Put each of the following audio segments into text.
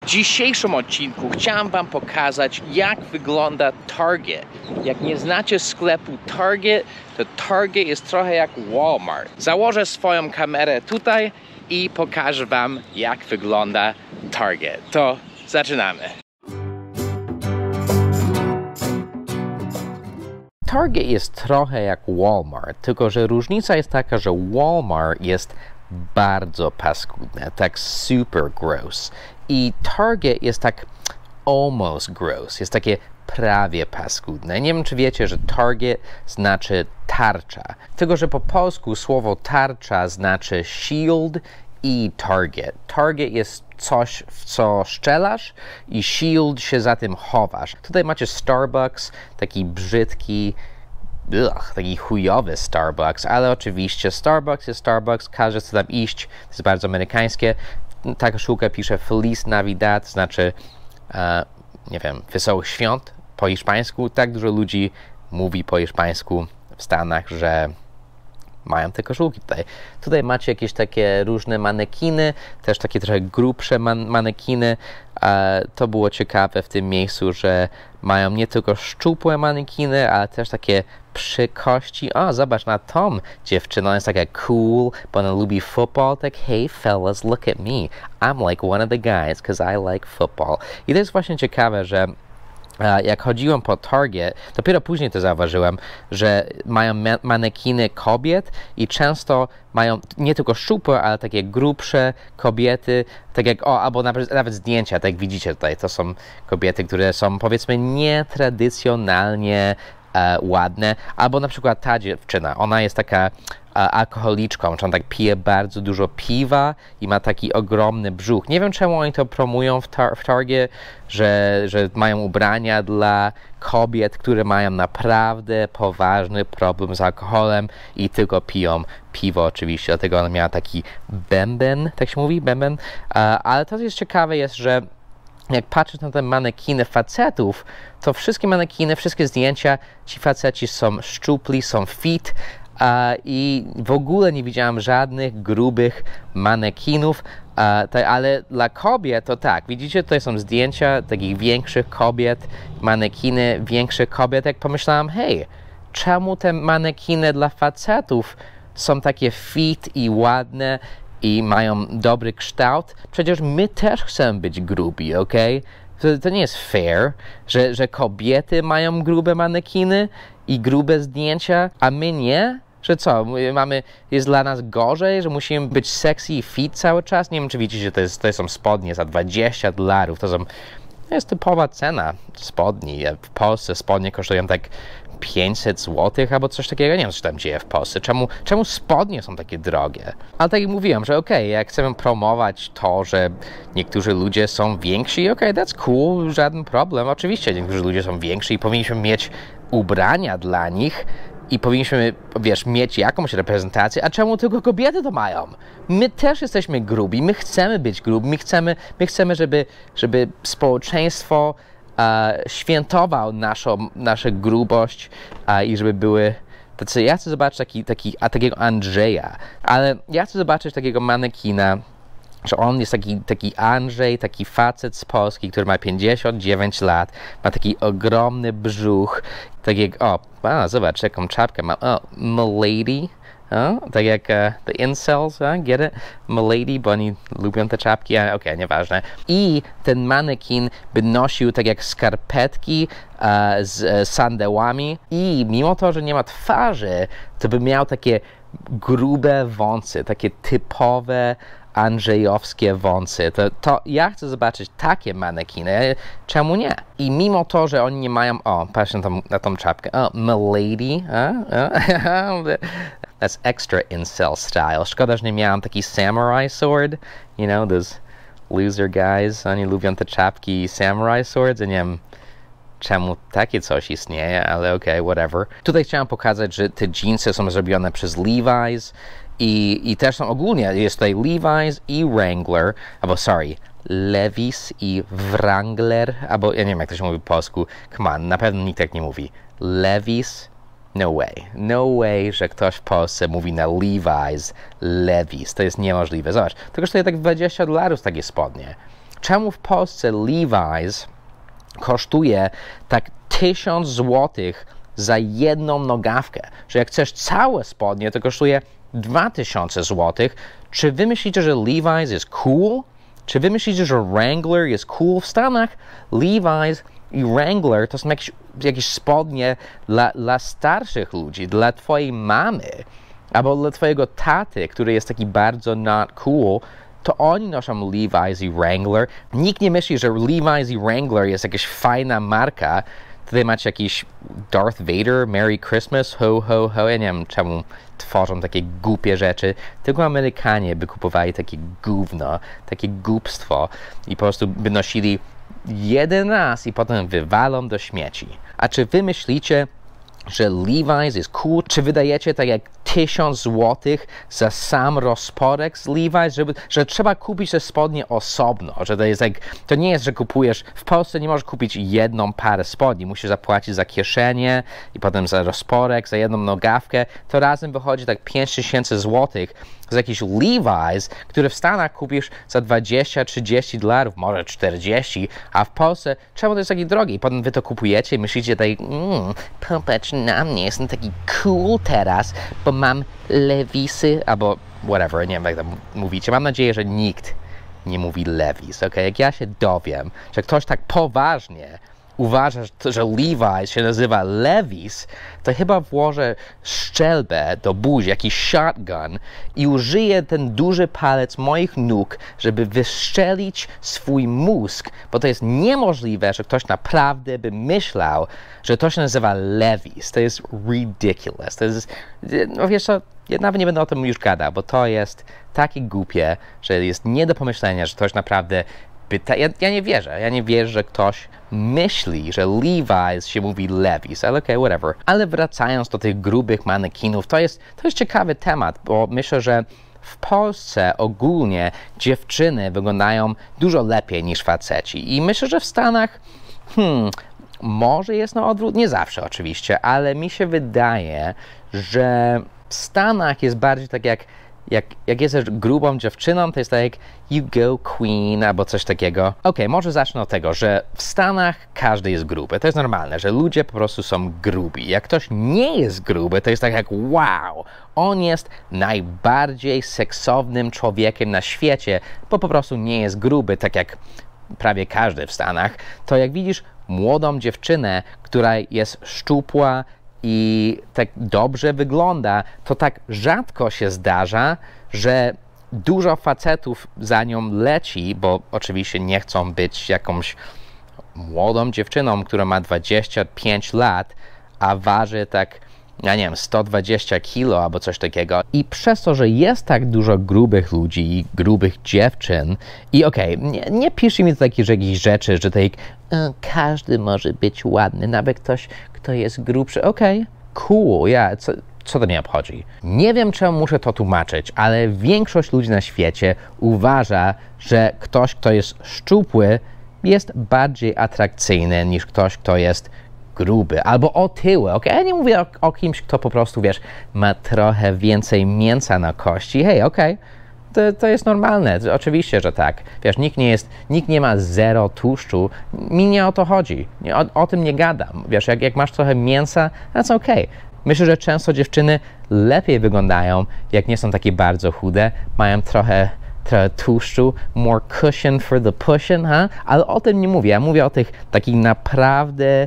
dzisiejszym odcinku chciałem wam pokazać, jak wygląda Target. Jak nie znacie sklepu Target, to Target jest trochę jak Walmart. Założę swoją kamerę tutaj i pokażę wam, jak wygląda Target. To zaczynamy. Target jest trochę jak Walmart, tylko że różnica jest taka, że Walmart jest bardzo paskudne, tak super gross. I Target jest tak almost gross, jest takie prawie paskudne. Nie wiem, czy wiecie, że Target znaczy tarcza. Tylko że po polsku słowo tarcza znaczy shield i target. Target jest coś, w co strzelasz i shield się za tym chowasz. Tutaj macie Starbucks, taki brzydki, taki chujowy Starbucks, ale oczywiście Starbucks jest Starbucks, każdy chce tam iść, to jest bardzo amerykańskie. Ta koszulka pisze Feliz Navidad, znaczy, nie wiem, wesołych świąt po hiszpańsku. Tak dużo ludzi mówi po hiszpańsku w Stanach, że mają te koszulki tutaj. Tutaj macie jakieś takie różne manekiny, też takie trochę grubsze manekiny. To było ciekawe w tym miejscu, że mają nie tylko szczupłe manekiny, ale też takie przy kości. O, zobacz na tą dziewczynę, ona jest taka cool, bo ona lubi football. Tak, hey fellas, look at me. I'm like one of the guys, because I like football. I to jest właśnie ciekawe, że jak chodziłem po Target, dopiero później to zauważyłem, że mają manekiny kobiet i często mają nie tylko szczupłe, ale takie grubsze kobiety, tak jak, albo nawet zdjęcia, tak jak widzicie tutaj, to są kobiety, które są powiedzmy nietradycjonalnie ładne, albo na przykład ta dziewczyna, ona jest taka alkoholiczką, czy on tak pije bardzo dużo piwa i ma taki ogromny brzuch. Nie wiem, czemu oni to promują w Target, że mają ubrania dla kobiet, które mają naprawdę poważny problem z alkoholem i tylko piją piwo oczywiście, dlatego ona miała taki bęben, tak się mówi, bęben, ale to, co jest ciekawe, jest, że jak patrzysz na te manekiny facetów, to wszystkie manekiny, wszystkie zdjęcia, ci faceci są szczupli, są fit, i w ogóle nie widziałem żadnych grubych manekinów, ale dla kobiet to tak, widzicie, tutaj są zdjęcia takich większych kobiet, manekiny większych kobiet, jak pomyślałem, hej, czemu te manekiny dla facetów są takie fit i ładne i mają dobry kształt? Przecież my też chcemy być grubi, okej? To nie jest fair, że kobiety mają grube manekiny i grube zdjęcia, a my nie? Że co, jest dla nas gorzej, że musimy być sexy i fit cały czas? Nie wiem, czy widzicie, że to są spodnie za $20. To jest typowa cena spodni. W Polsce spodnie kosztują tak 500 zł albo coś takiego. Nie wiem, co tam dzieje w Polsce. Czemu spodnie są takie drogie? Ale tak jak mówiłem, że jak chcemy promować to, że niektórzy ludzie są więksi, that's cool, żaden problem. Oczywiście niektórzy ludzie są więksi i powinniśmy mieć ubrania dla nich i powinniśmy, mieć jakąś reprezentację, a czemu tylko kobiety to mają? My też jesteśmy grubi, my chcemy być grubi, my chcemy, żeby społeczeństwo świętował naszą grubość i żeby były tacy. Ja chcę zobaczyć takiego Andrzeja, ale ja chcę zobaczyć takiego manekina, że on jest taki Andrzej, taki facet z Polski, który ma 59 lat, ma taki ogromny brzuch, tak jak, zobacz, jaką czapkę ma, Milady, tak jak the incels, get it? Milady, bo oni lubią te czapki, nieważne. I ten manekin by nosił tak jak skarpetki z sandełami i mimo to, że nie ma twarzy, to by miał takie grube wąsy, takie typowe andrzejowskie wąsy. To ja chcę zobaczyć takie manekiny. Czemu nie? I mimo to, że oni nie mają... patrz na tą czapkę. Milady. That's extra incel style. Szkoda, że nie miałam taki samurai sword. Those loser guys. Oni lubią te czapki i samurai swords. Ja nie wiem, czemu takie coś istnieje, ale whatever. Tutaj chciałem pokazać, że te jeansy są zrobione przez Levi's i też są ogólnie, jest tutaj Levi's i Wrangler, Levi's i Wrangler, albo ja nie wiem, jak to się mówi po polsku. Come on, na pewno nikt tak nie mówi. Levi's? No way. No way, że ktoś w Polsce mówi na Levi's, Levi's. To jest niemożliwe. Zobacz, to kosztuje tak $20 takie spodnie. czemu w Polsce Levi's kosztuje tak 1000 złotych za jedną nogawkę, że jak chcesz całe spodnie, to kosztuje 2000 złotych. Czy wy myślicie, że Levi's jest cool? Czy wy myślicie, że Wrangler jest cool? W Stanach Levi's i Wrangler to są jakieś spodnie dla starszych ludzi, dla twojej mamy, albo dla twojego taty, który jest taki bardzo not cool, to oni noszą Levi's i Wrangler. Nikt nie myśli, że Levi's i Wrangler jest jakaś fajna marka. Tutaj macie jakiś Darth Vader, Merry Christmas, ho, ho, ho. Ja nie wiem, czemu tworzą takie głupie rzeczy. Tylko Amerykanie by kupowali takie gówno, takie głupstwo i po prostu by nosili jeden raz i potem wywalą do śmieci. A czy wy myślicie, że Levi's jest cool? Czy wydajecie tak jak 1000 złotych za sam rozporek z Levi's, że trzeba kupić te spodnie osobno, że to jest to nie jest, że kupujesz, w Polsce nie możesz kupić jedną parę spodni, musisz zapłacić za kieszenie i potem za rozporek, za jedną nogawkę, to razem wychodzi tak 5000 złotych za jakiś Levi's, który w Stanach kupisz za $20-30, może 40, a w Polsce czemu to jest taki drogi? I potem wy to kupujecie i myślicie tak, popatrz na mnie, jestem taki cool teraz, bo mam Levi'sy, albo whatever, nie wiem jak tam mówicie. Mam nadzieję, że nikt nie mówi Levi's, ok? Jak ja się dowiem, że ktoś tak poważnie uważa, że Levi's się nazywa Levi's, to chyba włożę szczelbę do buzi, jakiś shotgun i użyję ten duży palec moich nóg, żeby wystrzelić swój mózg, bo to jest niemożliwe, że ktoś naprawdę by myślał, że to się nazywa Levi's. To jest ridiculous. To jest, no wiesz co, ja nawet nie będę o tym już gadał, bo to jest takie głupie, że jest nie do pomyślenia, że ktoś naprawdę ja nie wierzę, że ktoś myśli, że Levi's się mówi Levi's, ale okej, whatever. Ale wracając do tych grubych manekinów, to jest ciekawy temat, bo myślę, że w Polsce ogólnie dziewczyny wyglądają dużo lepiej niż faceci i myślę, że w Stanach może jest na odwrót, nie zawsze oczywiście, ale mi się wydaje, że w Stanach jest bardziej tak jak jesteś grubą dziewczyną, to jest tak jak you go queen, albo coś takiego. Okej, może zacznę od tego, że w Stanach każdy jest gruby. To jest normalne, że ludzie po prostu są grubi. Jak ktoś nie jest gruby, to jest tak jak wow, on jest najbardziej seksownym człowiekiem na świecie, bo po prostu nie jest gruby, tak jak prawie każdy w Stanach. To jak widzisz młodą dziewczynę, która jest szczupła i tak dobrze wygląda, to tak rzadko się zdarza, że dużo facetów za nią leci, bo oczywiście nie chcą być jakąś młodą dziewczyną, która ma 25 lat, a waży tak, ja nie wiem, 120 kilo albo coś takiego. I przez to, że jest tak dużo grubych ludzi i grubych dziewczyn i nie piszcie mi takich rzeczy, że tak każdy może być ładny, nawet ktoś, kto jest grubszy. Cool, co to mnie obchodzi? Nie wiem, czemu muszę to tłumaczyć, ale większość ludzi na świecie uważa, że ktoś, kto jest szczupły, jest bardziej atrakcyjny niż ktoś, kto jest gruby albo otyły, Ja nie mówię o kimś, kto po prostu, wiesz, ma trochę więcej mięsa na kości. To jest normalne, oczywiście, że tak. Wiesz, nikt nie ma zero tłuszczu, mi nie o to chodzi, o tym nie gadam. Wiesz, jak masz trochę mięsa, that's okay. Myślę, że często dziewczyny lepiej wyglądają, jak nie są takie bardzo chude, mają trochę tłuszczu, more cushion for the pushing, ale o tym nie mówię. Ja mówię o tych takich naprawdę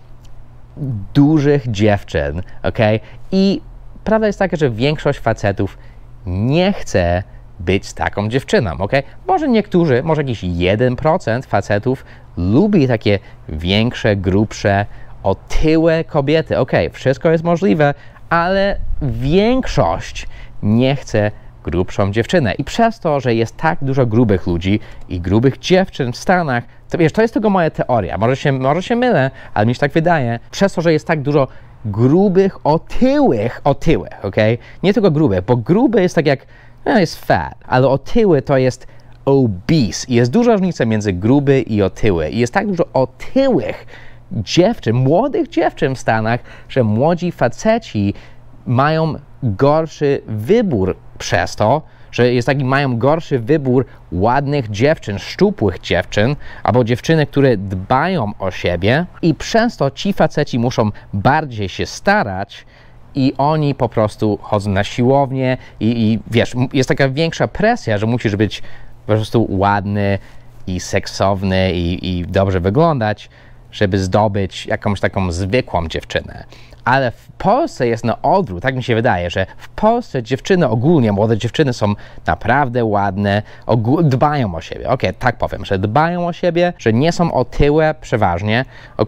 dużych dziewczyn, I prawda jest taka, że większość facetów nie chce być taką dziewczyną, Może niektórzy, może jakiś 1% facetów lubi takie większe, grubsze, otyłe kobiety. Wszystko jest możliwe, ale większość nie chce grubszą dziewczynę. I przez to, że jest tak dużo grubych ludzi i grubych dziewczyn w Stanach, to wiesz, to jest tylko moja teoria. Może się mylę, ale mi się tak wydaje. Przez to, że jest tak dużo grubych, otyłych, Nie tylko grubych, bo gruby jest tak jak jest fat, ale otyły to jest obese. I jest duża różnica między gruby i otyły. I jest tak dużo otyłych dziewczyn, młodych dziewczyn w Stanach, że młodzi faceci mają gorszy wybór przez to, że jest taki, mają gorszy wybór ładnych dziewczyn, szczupłych dziewczyn, albo dziewczyny, które dbają o siebie i przez to ci faceci muszą bardziej się starać i oni po prostu chodzą na siłownię i wiesz, jest taka większa presja, że musisz być po prostu ładny i seksowny i dobrze wyglądać, żeby zdobyć jakąś taką zwykłą dziewczynę. Ale w Polsce jest na odwrót, tak mi się wydaje, że w Polsce dziewczyny ogólnie, młode dziewczyny są naprawdę ładne, dbają o siebie, tak powiem, że dbają o siebie, że nie są otyłe przeważnie,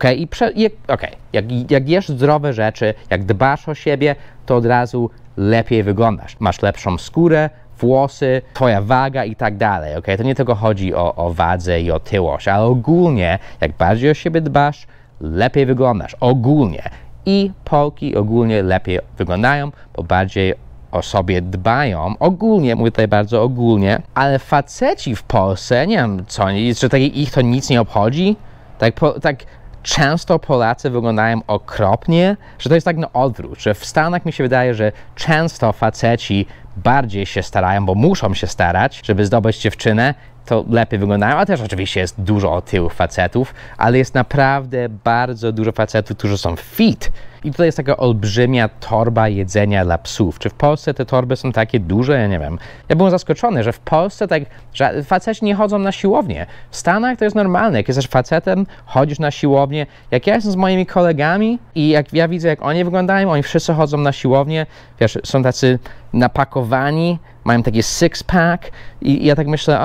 jak jesz zdrowe rzeczy, jak dbasz o siebie, to od razu lepiej wyglądasz, masz lepszą skórę, włosy, twoja waga i tak dalej, to nie tylko chodzi o wadze i otyłość, ale ogólnie, jak bardziej o siebie dbasz, lepiej wyglądasz, ogólnie. I Polki ogólnie lepiej wyglądają, bo bardziej o sobie dbają. Ogólnie, mówię tutaj bardzo ogólnie, ale faceci w Polsce, nie wiem co, że ich to nic nie obchodzi. Tak często Polacy wyglądają okropnie, że to jest tak na odwrót, że w Stanach mi się wydaje, że często faceci bardziej się starają, bo muszą się starać, żeby zdobyć dziewczynę, to lepiej wyglądają, a też oczywiście jest dużo otyłych facetów, ale jest naprawdę bardzo dużo facetów, którzy są fit. I tutaj jest taka olbrzymia torba jedzenia dla psów. Czy w Polsce te torby są takie duże? Ja nie wiem. Ja byłem zaskoczony, że w Polsce że faceci nie chodzą na siłownię. W Stanach to jest normalne. Jak jesteś facetem, chodzisz na siłownię. Jak ja jestem z moimi kolegami i jak ja widzę, jak oni wyglądają, oni wszyscy chodzą na siłownię, wiesz, są tacy napakowani, mają taki six-pack i ja tak myślę,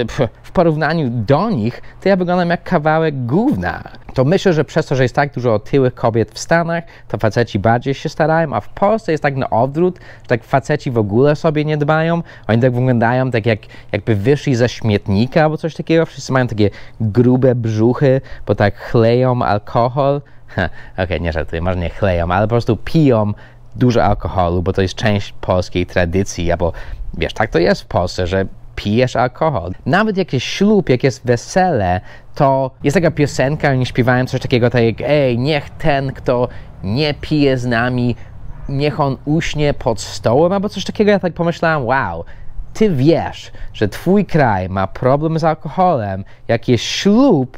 w porównaniu do nich, to ja wyglądam jak kawałek gówna. To myślę, że przez to, że jest tak dużo otyłych kobiet w Stanach, to faceci bardziej się starają, a w Polsce jest tak na odwrót, że tak faceci w ogóle sobie nie dbają. Oni tak wyglądają tak jakby wyszli ze śmietnika albo coś takiego. Wszyscy mają takie grube brzuchy, bo tak chleją alkohol. Nie żartuję, może nie chleją, ale po prostu piją dużo alkoholu, bo to jest część polskiej tradycji, albo wiesz, tak to jest w Polsce, że pijesz alkohol. Nawet jak jest ślub, jak jest wesele, to jest taka piosenka, oni śpiewają coś takiego, tak jak niech ten, kto nie pije z nami, niech on uśnie pod stołem, albo coś takiego. Ja tak pomyślałem, wow, ty wiesz, że twój kraj ma problem z alkoholem, jak jest ślub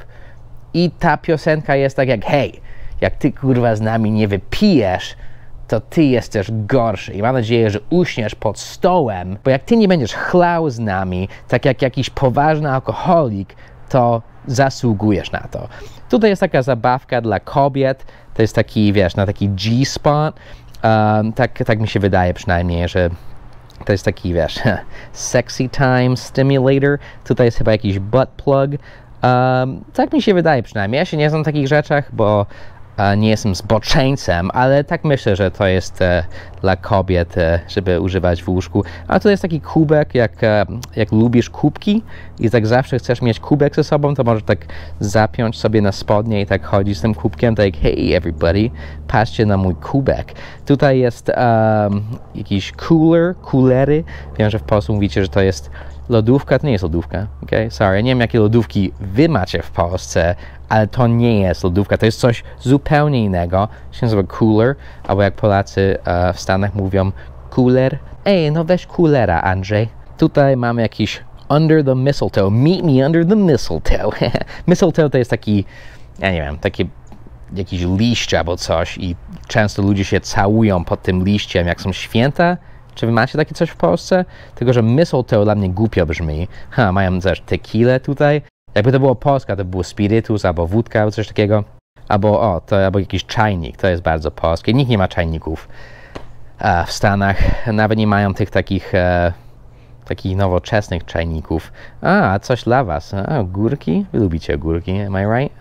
i ta piosenka jest tak jak, hej, jak ty kurwa z nami nie wypijesz, to ty jesteś gorszy i mam nadzieję, że uśniesz pod stołem, bo jak ty nie będziesz chlał z nami, tak jak jakiś poważny alkoholik, to zasługujesz na to. Tutaj jest taka zabawka dla kobiet, to jest taki, wiesz, na taki G-spot, tak mi się wydaje przynajmniej, że to jest taki, wiesz, sexy time stimulator, tutaj jest chyba jakiś butt plug, tak mi się wydaje przynajmniej. Ja się nie znam w takich rzeczach, bo nie jestem zboczeńcem, ale tak myślę, że to jest dla kobiet, żeby używać w łóżku. A to jest taki kubek, jak lubisz kubki i tak zawsze chcesz mieć kubek ze sobą, to możesz tak zapiąć sobie na spodnie i tak chodzić z tym kubkiem, tak hey everybody, patrzcie na mój kubek. Tutaj jest jakiś coolery. Wiem, że w Polsce mówicie, że to jest lodówka, to nie jest lodówka, sorry, nie wiem jakie lodówki wy macie w Polsce, ale to nie jest lodówka, to jest coś zupełnie innego, się nazywa cooler, albo jak Polacy w Stanach mówią cooler. No weź coolera, Andrzej. Tutaj mamy jakiś under the mistletoe, meet me under the mistletoe. Mistletoe to jest taki, ja nie wiem, taki jakiś liść albo coś i często ludzie się całują pod tym liściem, jak są święta. Czy wy macie takie coś w Polsce? Tylko, że mistletoe dla mnie głupio brzmi. Mają też tequilę tutaj. Jakby to było Polska, to było spirytus, albo wódka, albo coś takiego. Albo jakiś czajnik, to jest bardzo polskie. Nikt nie ma czajników w Stanach. Nawet nie mają tych takich nowoczesnych czajników. Coś dla was. Ogórki? Wy lubicie ogórki, am I right?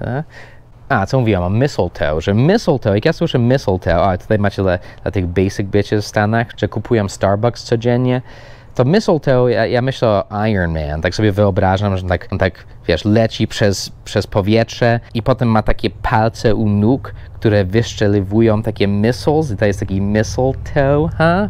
Co mówiłem o mistletoe, że mistletoe, jak ja słyszę mistletoe, tutaj macie dla tych basic bitches w Stanach, że kupują Starbucks codziennie, to mistletoe, ja myślę o Iron Man, tak sobie wyobrażam, że on tak wiesz, leci przez powietrze i potem ma takie palce u nóg, które wyszczeliwują takie missiles i to jest taki mistletoe,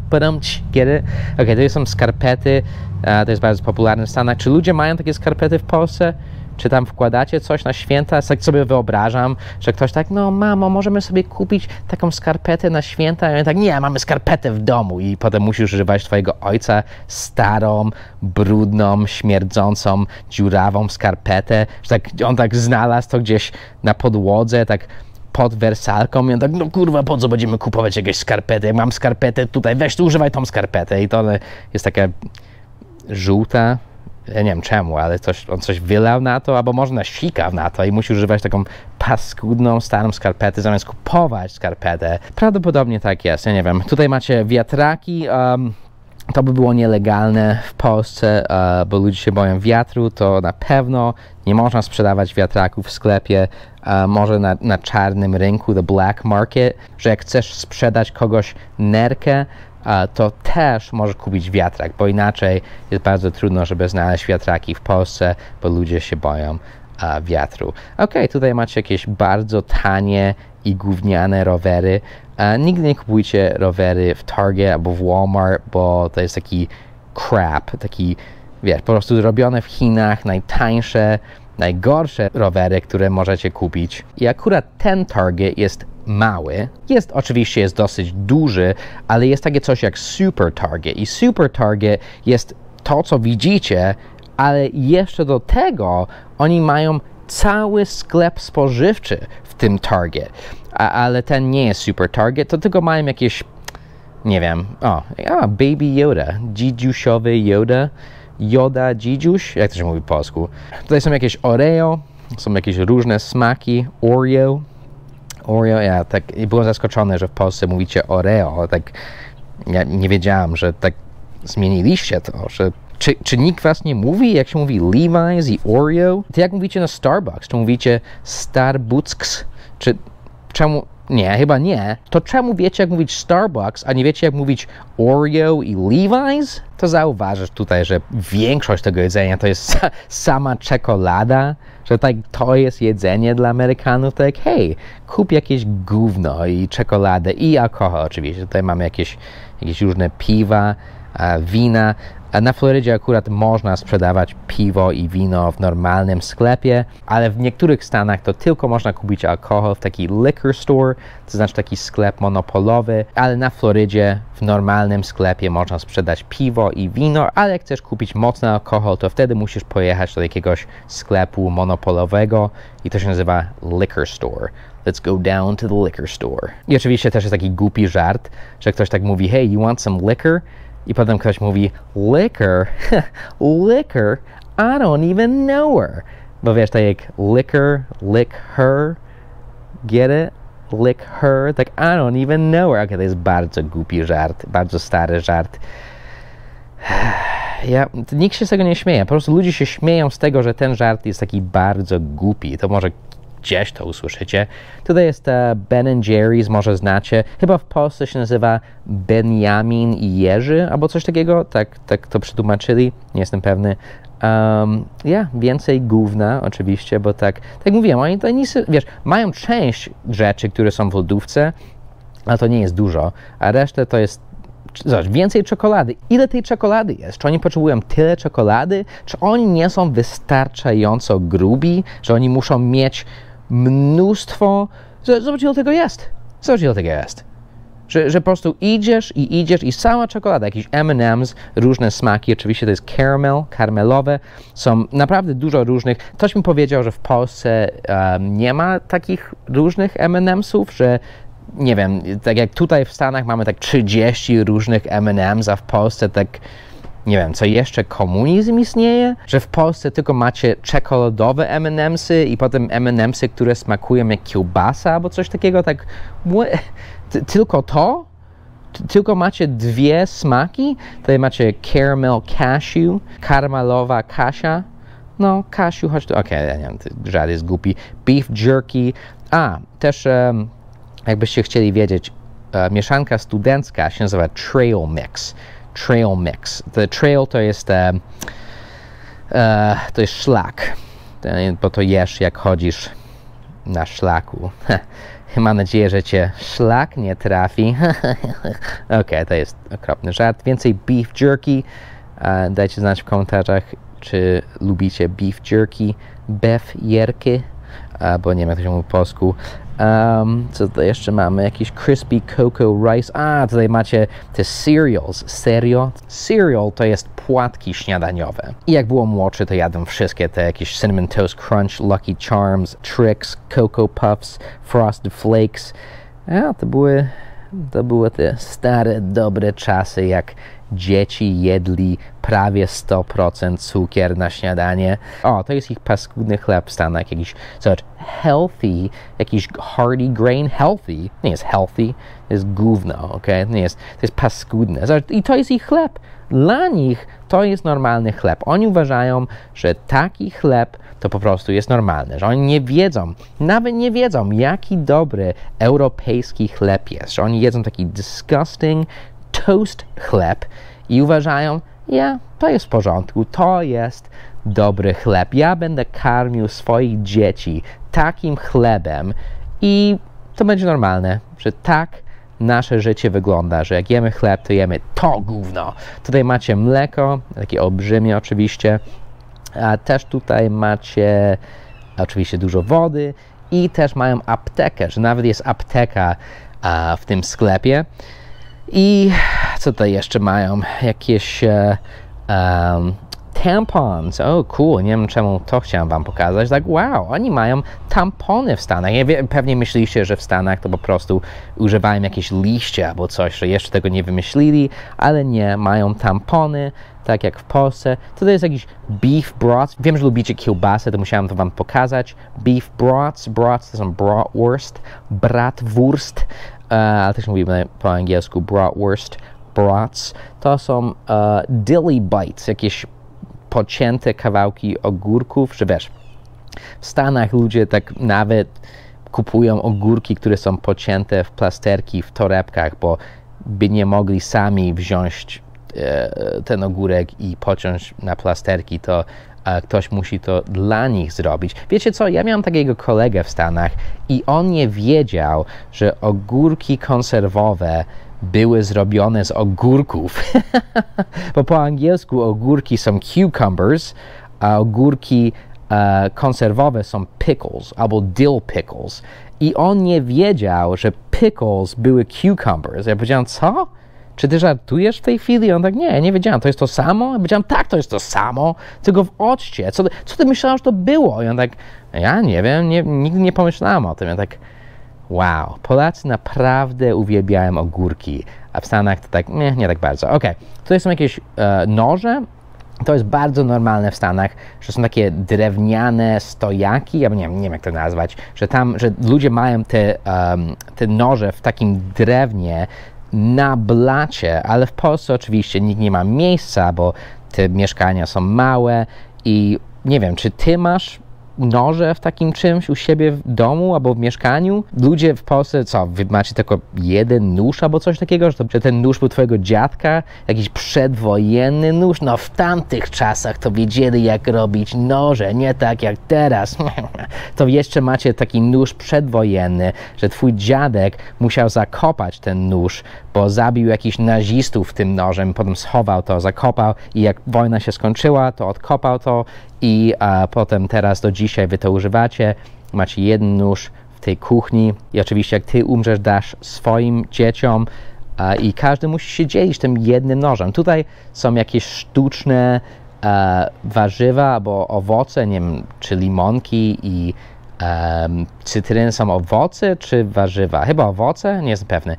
get it? To są skarpety, to jest bardzo popularne w Stanach. Czy ludzie mają takie skarpety w Polsce? Czy tam wkładacie coś na święta? Tak sobie wyobrażam, że ktoś tak, no mamo, możemy sobie kupić taką skarpetę na święta? I on tak, nie, mamy skarpetę w domu. I potem musisz używać twojego ojca starą, brudną, śmierdzącą, dziurawą skarpetę. Że tak, on tak znalazł to gdzieś na podłodze, tak pod wersalką i on tak, no kurwa, po co będziemy kupować jakieś skarpety? Jak mam skarpetę tutaj, weź tu używaj tą skarpetę. I to jest taka żółta. Ja nie wiem czemu, ale on coś wylał na to, albo może nasikał na to i musi używać taką paskudną, starą skarpetę, zamiast kupować skarpetę. Prawdopodobnie tak jest, ja nie wiem. Tutaj macie wiatraki. To by było nielegalne w Polsce, bo ludzie się boją wiatru, to na pewno nie można sprzedawać wiatraków w sklepie, może na czarnym rynku, the black market, że jak chcesz sprzedać kogoś nerkę, to też możesz kupić wiatrak, bo inaczej jest bardzo trudno, żeby znaleźć wiatraki w Polsce, bo ludzie się boją wiatru. Ok, tutaj macie jakieś bardzo tanie i gówniane rowery. Nigdy nie kupujcie rowery w Target albo w Walmart, bo to jest taki crap, taki, wiesz, po prostu zrobione w Chinach, najtańsze, najgorsze rowery, które możecie kupić. I akurat ten Target jest mały. Oczywiście jest dosyć duży, ale jest takie coś jak Super Target. I Super Target jest to, co widzicie, ale jeszcze do tego oni mają cały sklep spożywczy w tym Target. Ale ten nie jest Super Target, to tylko mają jakieś, nie wiem, Baby Yoda, dzidziusiowy Yoda, Yoda dzidziuś, jak to się mówi po polsku. Tutaj są jakieś Oreo, są jakieś różne smaki, Oreo, ja tak byłem zaskoczony, że w Polsce mówicie Oreo, tak ja nie wiedziałam, że tak zmieniliście to, że czy nikt was nie mówi, jak się mówi Levi's i Oreo? To jak mówicie na Starbucks? Czy mówicie Starbucks? Czy czemu? Nie, chyba nie. To czemu wiecie jak mówić Starbucks, a nie wiecie jak mówić Oreo i Levi's? To zauważysz tutaj, że większość tego jedzenia to jest sama czekolada, że tak to jest jedzenie dla Amerykanów, tak hej, kup jakieś gówno i czekoladę i alkohol oczywiście. Tutaj mamy jakieś różne piwa, wina. Na Florydzie akurat można sprzedawać piwo i wino w normalnym sklepie, ale w niektórych stanach to tylko można kupić alkohol w taki liquor store, to znaczy taki sklep monopolowy, ale na Florydzie w normalnym sklepie można sprzedać piwo i wino, ale jak chcesz kupić mocny alkohol, to wtedy musisz pojechać do jakiegoś sklepu monopolowego i to się nazywa liquor store. Let's go down to the liquor store. I oczywiście też jest taki głupi żart, że ktoś tak mówi, hey, you want some liquor? I potem ktoś mówi, liquor? Liquor? I don't even know her. Bo wiesz, tak jak liquor, lick her, get it? Lick her, tak I don't even know her. Okay, to jest bardzo głupi żart, bardzo stary żart. Nikt się z tego nie śmieje, po prostu ludzie się śmieją z tego, że ten żart jest taki bardzo głupi. To może gdzieś to usłyszycie. Tutaj jest Ben & Jerry's, może znacie. Chyba w Polsce się nazywa Benjamin i Jerzy, albo coś takiego. Tak to przetłumaczyli, nie jestem pewny. Więcej gówna oczywiście, bo tak mówiłem, oni to nie, wiesz, mają część rzeczy, które są w lodówce, ale to nie jest dużo, a resztę to jest zobacz, więcej czekolady. Ile tej czekolady jest? Czy oni potrzebują tyle czekolady? Czy oni nie są wystarczająco grubi, że oni muszą mieć mnóstwo? Zobacz, ile tego jest. Że po prostu idziesz i sama czekolada, jakieś M&M's, różne smaki, oczywiście to jest karmelowe, są naprawdę dużo różnych. Ktoś mi powiedział, że w Polsce nie ma takich różnych M&M'sów, że nie wiem, tak jak tutaj w Stanach mamy tak 30 różnych M&M's, a w Polsce tak, nie wiem, co jeszcze, komunizm istnieje? Że w Polsce tylko macie czekoladowe M&M'sy i potem M&M'sy, które smakują jak kiełbasa albo coś takiego, tak tylko to? Tylko macie dwie smaki? Tutaj macie caramel cashew, karmelowa kasia. No, cashew, chodź tu, okej, ja nie wiem, żart jest głupi. Beef jerky, też jakbyście chcieli wiedzieć, mieszanka studencka się nazywa Trail Mix. Trail to jest szlak, bo to jesz jak chodzisz na szlaku. Mam nadzieję, że cię szlak nie trafi. Okej, to jest okropny żart. Więcej beef jerky. Dajcie znać w komentarzach, czy lubicie beef jerky, beef jerky, bo nie wiem jak to się mówi po polsku. Co tutaj jeszcze mamy? Jakiś crispy cocoa rice. Tutaj macie te cereals. Serio? Cereal to jest płatki śniadaniowe. I jak było młodszy, to jadłem wszystkie te jakieś Cinnamon Toast Crunch, Lucky Charms, Trix, Cocoa Puffs, Frosted Flakes. To były te stare, dobre czasy, jak dzieci jedli prawie 100% cukier na śniadanie. To jest ich paskudny chleb w Stanach, jakiś, zobacz, healthy, jakiś hearty grain, healthy, nie jest healthy, to jest gówno, okej, nie jest, to jest paskudne. Zobacz, i to jest ich chleb. Dla nich to jest normalny chleb. Oni uważają, że taki chleb to po prostu jest normalny, że oni nie wiedzą, nawet nie wiedzą, jaki dobry europejski chleb jest, że oni jedzą taki disgusting toast chleb i uważają, to jest w porządku, to jest dobry chleb. Ja będę karmił swoich dzieci takim chlebem i to będzie normalne, że tak nasze życie wygląda, że jak jemy chleb, to jemy to gówno. Tutaj macie mleko, takie olbrzymie oczywiście, a też tutaj macie oczywiście dużo wody i też mają aptekę, że nawet jest apteka w tym sklepie. I co tutaj jeszcze mają? Jakieś tampons. Cool, nie wiem czemu to chciałem wam pokazać. Tak, wow, oni mają tampony w Stanach. Pewnie myślicie, że w Stanach to po prostu używają jakieś liście albo coś, że jeszcze tego nie wymyślili, ale nie, mają tampony, tak jak w Polsce. Tutaj jest jakiś beef broth. Wiem, że lubicie kiełbasę, to musiałem to wam pokazać. Beef broths to są bratwurst, ale też mówimy po angielsku broths. To są dilly bites, jakieś pocięte kawałki ogórków, że wiesz, w Stanach ludzie tak nawet kupują ogórki, które są pocięte w plasterki, w torebkach, bo by nie mogli sami wziąć ten ogórek i pociąć na plasterki, to ktoś musi to dla nich zrobić. Wiecie co, ja miałem takiego kolegę w Stanach i on nie wiedział, że ogórki konserwowe były zrobione z ogórków. Bo po angielsku ogórki są cucumbers, a ogórki konserwowe są pickles albo dill pickles. I on nie wiedział, że pickles były cucumbers. Ja powiedziałem, co? Czy ty żartujesz w tej chwili? On tak, nie wiedziałem, to jest to samo? Ja powiedziałem, tak, to jest to samo, tylko w occie. Co ty myślałeś, że to było? I on tak, ja nie wiem, nigdy nie pomyślałem o tym. Ja tak, wow, Polacy naprawdę uwielbiają ogórki, a w Stanach to tak, nie tak bardzo. Tutaj są jakieś noże. To jest bardzo normalne w Stanach, że są takie drewniane stojaki, ja nie wiem jak to nazwać, że ludzie mają te noże w takim drewnie na blacie, ale w Polsce oczywiście nikt nie ma miejsca, bo te mieszkania są małe i nie wiem, czy ty masz noże w takim czymś u siebie w domu albo w mieszkaniu? Ludzie w Polsce, co, wy macie tylko jeden nóż albo coś takiego, że ten nóż był twojego dziadka? Jakiś przedwojenny nóż? No w tamtych czasach to wiedzieli jak robić noże, nie tak jak teraz. To jeszcze macie taki nóż przedwojenny, że twój dziadek musiał zakopać ten nóż, bo zabił jakichś nazistów tym nożem, potem schował to, zakopał i jak wojna się skończyła, to odkopał to i potem teraz do dzisiaj wy to używacie. Macie jeden nóż w tej kuchni i oczywiście jak ty umrzesz, dasz swoim dzieciom i każdy musi się dzielić tym jednym nożem. Tutaj są jakieś sztuczne warzywa albo owoce, nie wiem, czy limonki i cytryny są owoce czy warzywa? Chyba owoce? Nie jestem pewny.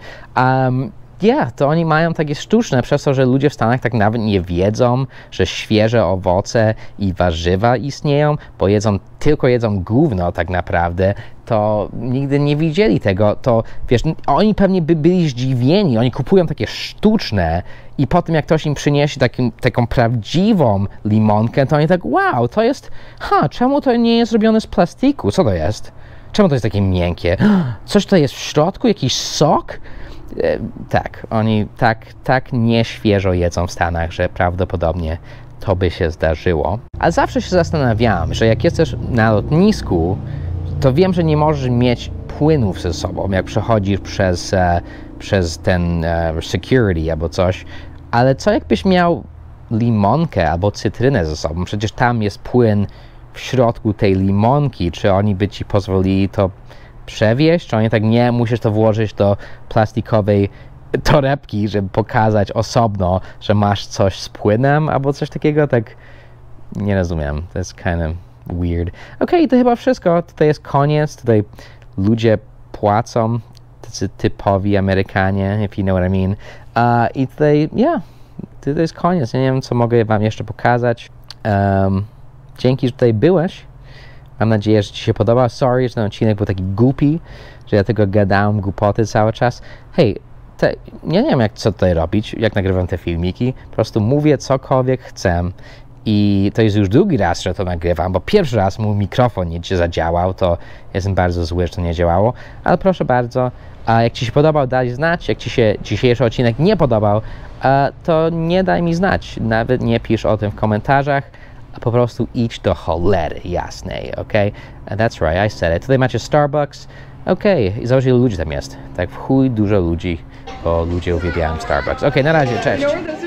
To oni mają takie sztuczne, przez to, że ludzie w Stanach tak nawet nie wiedzą, że świeże owoce i warzywa istnieją, bo tylko jedzą gówno tak naprawdę, to nigdy nie widzieli tego, to wiesz, oni pewnie by byli zdziwieni, oni kupują takie sztuczne i potem jak ktoś im przyniesie taką prawdziwą limonkę, to oni tak, wow, to jest, czemu to nie jest zrobione z plastiku, co to jest? Czemu to jest takie miękkie? Coś to jest w środku, jakiś sok? Tak, oni tak nieświeżo jedzą w Stanach, że prawdopodobnie to by się zdarzyło. Ale zawsze się zastanawiałem, że jak jesteś na lotnisku, to wiem, że nie możesz mieć płynów ze sobą, jak przechodzisz przez ten security albo coś, ale co jakbyś miał limonkę albo cytrynę ze sobą. Przecież tam jest płyn w środku tej limonki. Czy oni by ci pozwolili to przewieźć? Czy oni tak, nie, musisz to włożyć do plastikowej torebki, żeby pokazać osobno, że masz coś z płynem albo coś takiego? Tak nie rozumiem. To jest kind of weird. Okej, to chyba wszystko. Tutaj jest koniec. Tutaj ludzie płacą. Tacy typowi Amerykanie, if you know what I mean. I tutaj, to jest koniec. Ja nie wiem, co mogę wam jeszcze pokazać. Dzięki, że tutaj byłeś. Mam nadzieję, że ci się podoba. Sorry, że ten odcinek był taki głupi, że ja tego gadałem głupoty cały czas. Hej, ja nie wiem, co tutaj robić, jak nagrywam te filmiki. Po prostu mówię cokolwiek chcę. I to jest już drugi raz, że to nagrywam, bo pierwszy raz mój mikrofon nie zadziałał, to jestem bardzo zły, że to nie działało. Ale proszę bardzo, jak ci się podobał, daj znać. Jak ci się dzisiejszy odcinek nie podobał, to nie daj mi znać. Nawet nie pisz o tym w komentarzach. Po prostu idź do cholery jasnej, ok? That's right, I said it. Tutaj macie Starbucks. I zobacz, ile ludzi tam jest. Tak w chuj dużo ludzi, bo ludzie uwielbiają Starbucks. Na razie, cześć.